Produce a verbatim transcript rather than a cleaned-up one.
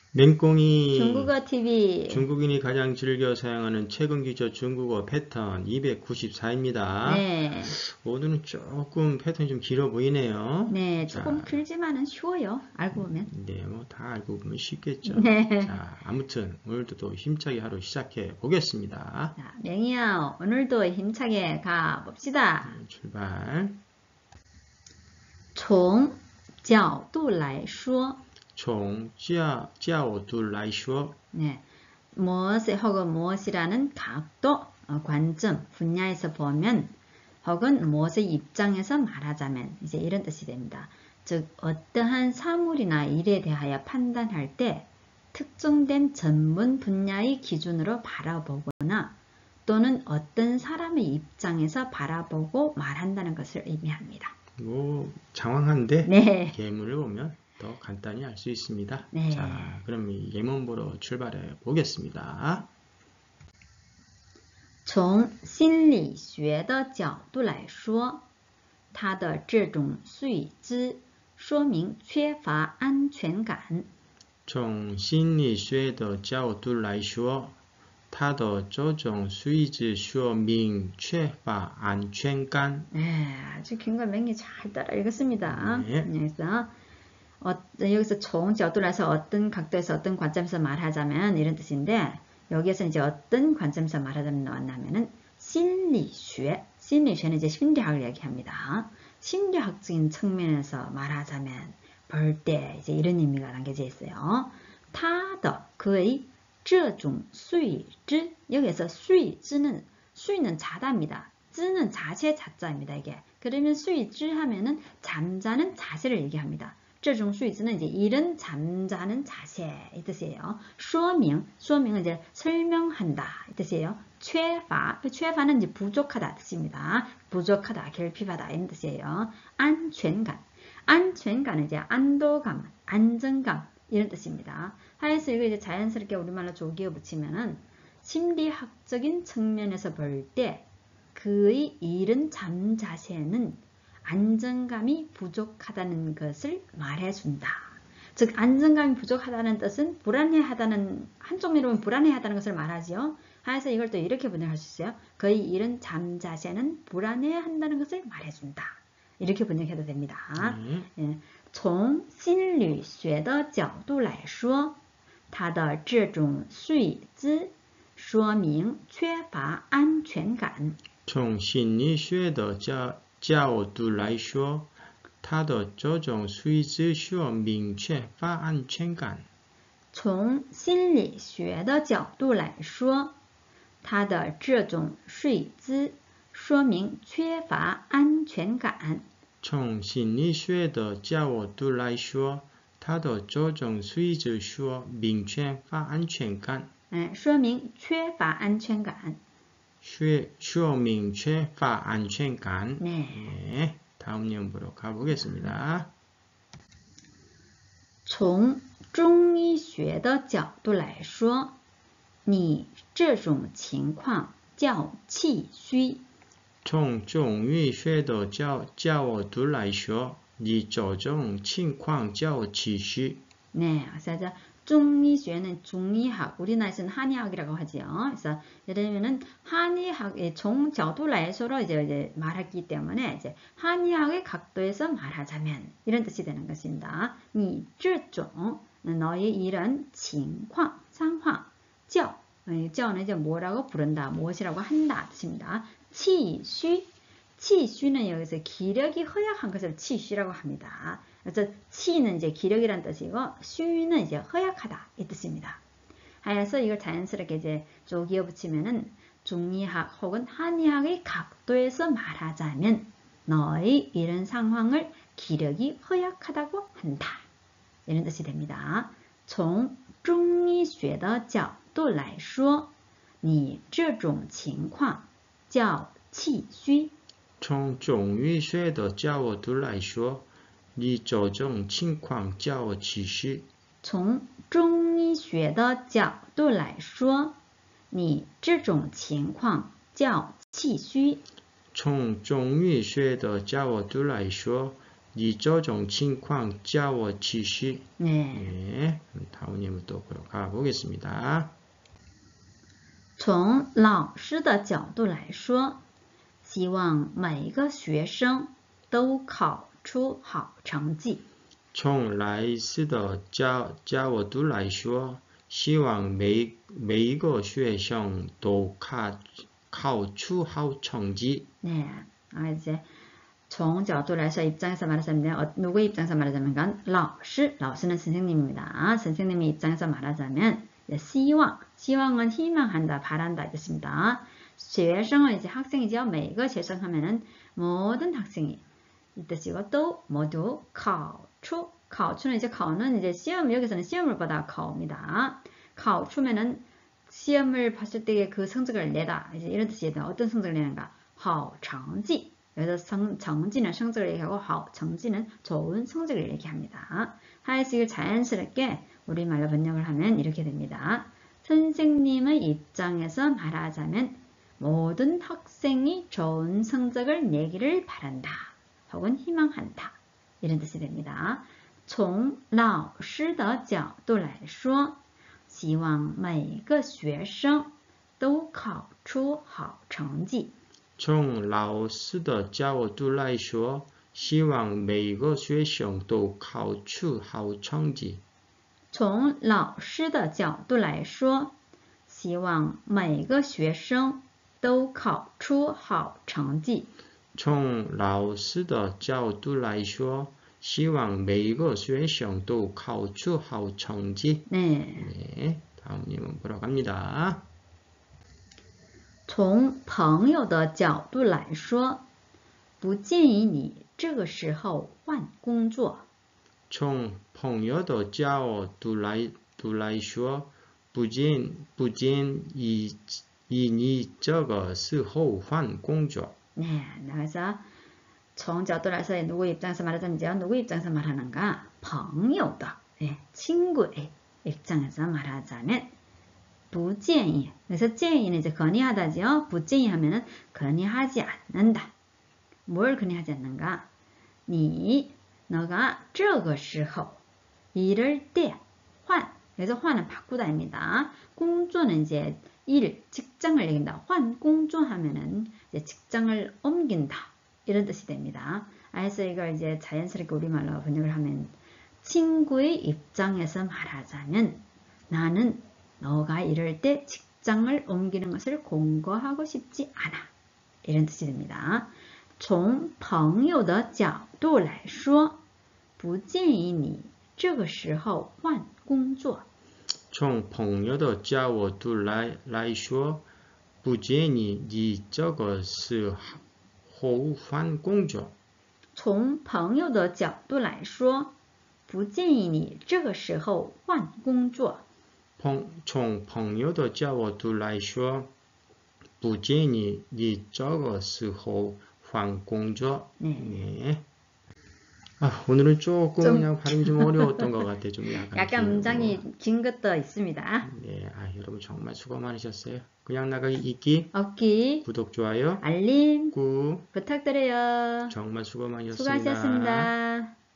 맹꽁이 중국어 티비 중국인이 가장 즐겨 사용하는 최근 기초 중국어 패턴 이백구십사입니다. 네. 오늘은 조금 패턴이 좀 길어 보이네요. 네, 자, 조금 길지만은 쉬워요. 알고 보면. 네, 뭐 다 알고 보면 쉽겠죠. 네. 자, 아무튼 오늘도 또 힘차게 하루 시작해 보겠습니다. 자, 맹이야, 오늘도 힘차게 가 봅시다. 네, 출발. 从角度来说 총角角度来说 네, 무엇에 혹은 무엇이라는 각도, 어, 관점, 분야에서 보면 혹은 무엇의 입장에서 말하자면 이제 이런 뜻이 됩니다. 즉 어떠한 사물이나 일에 대하여 판단할 때 특정된 전문 분야의 기준으로 바라보거나 또는 어떤 사람의 입장에서 바라보고 말한다는 것을 의미합니다. 뭐 장황한데 네. 예문을 보면 더 간단히 알 수 있습니다. 네. 자, 그럼 이 예문 보러 출발해 보겠습니다. 从心理学的角度来说，他的这种睡姿说明缺乏安全感。 从心理学的角度来说，他的这种睡姿说明缺乏安全感。 네, 아주 긴 걸 맹이 잘 따라 읽었습니다. 네. 그래서 어, 여기서 총角度라서 어떤 각도에서 어떤 관점에서 말하자면 이런 뜻인데 여기에서 이제 어떤 관점에서 말하자면 나왔냐면은 심리학, 심리학은 이제 심리학을 얘기합니다. 심리학적인 측면에서 말하자면 볼 때 이제 이런 의미가 담겨져 있어요. 他的 그의 这种睡姿 여기에서 睡姿는 수이는 자다입니다. 즈는 자세 자자입니다. 이게 그러면 睡姿 하면은 잠자는 자세를 얘기합니다. 这种睡姿는 이제 이런 잠자는 자세 이 뜻이에요. 说明 说明은 이제 설명한다 이 뜻이에요. 缺乏 缺乏는 이제 부족하다 뜻입니다. 부족하다, 결핍하다 이런 뜻이에요. 安全感 안전감은 이제 안도감, 안정감 이런 뜻입니다. 하여서 이거 이제 자연스럽게 우리말로 조기어 붙이면은 심리학적인 측면에서 볼 때 그의 이른 잠 자세는 안정감이 부족하다는 것을 말해준다. 즉 안정감이 부족하다는 뜻은 불안해하다는 한쪽 면으로 보면 불안해하다는 것을 말하지요. 하여서 이걸 또 이렇게 번역할 수 있어요. 그의 이른 잠 자세는 불안해한다는 것을 말해준다. 이렇게 번역해도 됩니다. 从心理学的角度来说，他的这种睡姿说明缺乏安全感。 从心理学的角角度来说，他的这种睡姿说明缺乏安全感。 从心理学的角度来说，他的这种睡姿说明缺乏安全感。 从心理学的角度来说，他的这种睡姿说明缺乏安全感。 哎，说明缺乏安全感。 说明缺乏安全感。 네. 네, 다음 예문 보러 가보겠습니다. 从中医学的角度来说，你这种情况叫气虚。 从中医学的角角度来说，你这种情况叫气虚。 네, 그래서 중의学는 중의학, 우리나라에서는 한의학이라고 하지요. 그래서 예를 한의학의 종角度来说로 이제, 이제 말하기 때문에 이제 한의학의 각도에서 말하자면 이런 뜻이 되는 것입니다. 你这种 너의 이런 情况, 상황, 叫, 叫는 이제 뭐라고 부른다, 무엇이라고 한다 뜻입니다. 气虚, 气虚는 여기서 기력이 허약한 것을 气虚라고 합니다. 그래서 치는 이제 기력이란 뜻이고虚는 이제 허약하다 이 뜻입니다. 하여서 이걸 자연스럽게 이제 조기어 붙이면은 중의학 혹은 한의학의 각도에서 말하자면 너의 이런 상황을 기력이 허약하다고 한다. 이런 뜻이 됩니다. 从中医学的角度来说，你这种情况叫气虚。 从中医学的角度来说，你这种情况叫气虚。 从中医学的角度来说，你这种情况叫气虚。 从中医学的角度来说，你这种情况叫气虚。 네. 네, 다음 예문 또 보러 가보겠습니다. 从老师的角度来说，希望每个学生都考出好成绩。 从老师的角角度来说，希望每每一个学生都考考出好成绩。 네, 아, 이제 从角度来说 입장에서 말하자면 어, 누구의 입장에서 말하자면 건 老师, 老师는 선생님입니다. 선생님의 입장에서 말하자면 希望,希望은 희망한다, 바란다 이것입니다. 学生은 이제 학생이죠. 每个学生 하면은 모든 학생이 이 뜻이고 또 모두 考出, 考出는 이제 考는 이제 시험, 여기서는 시험을 보다 考입니다. 考出면은 시험을 봤을 때의 그 성적을 내다, 이제 이런 뜻이에요. 어떤 성적을 내는가? 好成绩. 여기서 성, 정지는 성적을 얘기하고 好 정지는 좋은 성적을 얘기합니다. 하여서 이걸 자연스럽게 우리말로 번역을 하면 이렇게 됩니다. 선생님의 입장에서 말하자면 모든 학생이 좋은 성적을 내기를 바란다. 혹은 희망한다. 이런 뜻이 됩니다. 从老师的角度来说，希望每个学生都考出好成绩。 从老师的角度来说，希望每个学生都考出好成绩。 从老师的角度来说，希望每个学生都考出好成绩。 从老师的角度来说，希望每个学生都考出好成绩。 네. 네, 다음 예문 보러 갑니다. 从朋友的角度来说，不建议你这个时候换工作。 从朋友的角度来度来说，不建不建议以你这个时候换工作。 네, 그래서 从角度来说 누구 입장에서 말하자면 누구 입장에서 말하는가? 朋友的, 네, 친구의 입장에서 말하자면 不建议. 그래서 建议는 이제 건의하다지요. 不建议하면은 건의하지 않는다. 뭘 건의하지 않는가? 你 너가 这个时候 이럴 때 换. 그래서 换은 바꾸다입니다. 공조는 이제 일, 직장을 얘기한다. 换 공조 하면은 이제 직장을 옮긴다. 이런 뜻이 됩니다. 그래서 이걸 이제 자연스럽게 우리말로 번역을 하면 친구의 입장에서 말하자면 나는 너가 이럴 때 직장을 옮기는 것을 공고하고 싶지 않아. 이런 뜻이 됩니다. 从朋友的角度来说，不建议你这个时候换工作。 从朋友的角度来来说，不建议你这个时候换工作。 从朋友的角度来说，不建议你这个时候换工作。 从朋友的角度来说，不建议你这个时候换工作。 네. 네. 아, 오늘은 조금 좀... 그냥 발음이 좀 어려웠던 것 같아요. 좀 약간, 약간 문장이 긴 것도 있습니다. 네, 아, 여러분 정말 수고 많으셨어요. 그냥 나가기 읽기, 얻기, 구독, 좋아요, 알림, 꾹 부탁드려요. 정말 수고 많으셨습니다. 수고하셨습니다.